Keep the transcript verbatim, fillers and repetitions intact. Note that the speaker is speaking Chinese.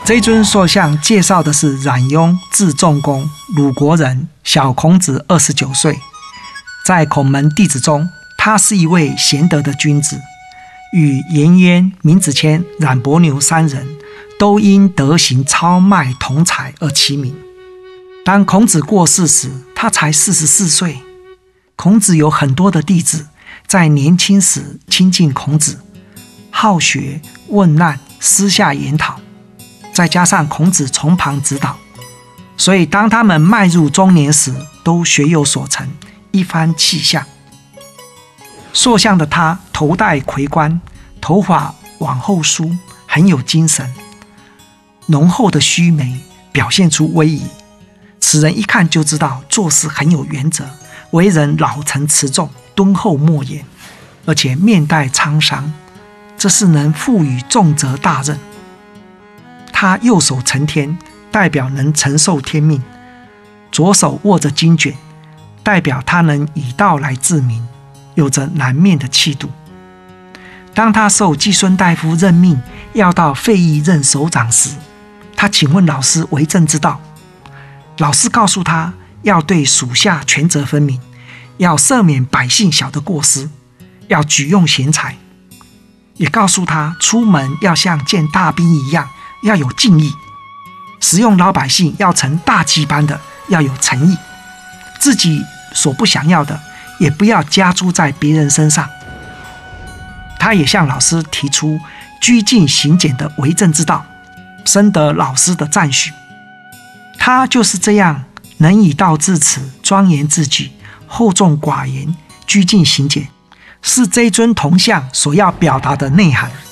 这尊塑像介绍的是冉雍，字仲公，鲁国人，小孔子二十九岁。在孔门弟子中，他是一位贤德的君子，与颜渊、闵子骞、冉伯牛三人都因德行超迈同才而齐名。当孔子过世时，他才四十四岁。孔子有很多的弟子，在年轻时亲近孔子，好学问难，私下研讨，再加上孔子从旁指导，所以当他们迈入中年时，都学有所成，一番气象。塑像的他头戴魁冠，头发往后梳，很有精神，浓厚的须眉表现出威仪。此人一看就知道做事很有原则，为人老成持重，敦厚莫言，而且面带沧桑，这是能负于重责大任。他右手承天，代表能承受天命；左手握着经卷，代表他能以道来治民，有着南面的气度。当他受季孙大夫任命，要到费邑任首长时，他请问老师为政之道。老师告诉他，要对属下权责分明，要赦免百姓小的过失，要举用贤才，也告诉他出门要像见大兵一样，要有敬意，使用老百姓要成大器般的，要有诚意，自己所不想要的也不要加诸在别人身上。他也向老师提出居敬行俭的为政之道，深得老师的赞许。他就是这样能以道治持，庄严自举，厚重寡言，居敬行俭，是这尊铜像所要表达的内涵。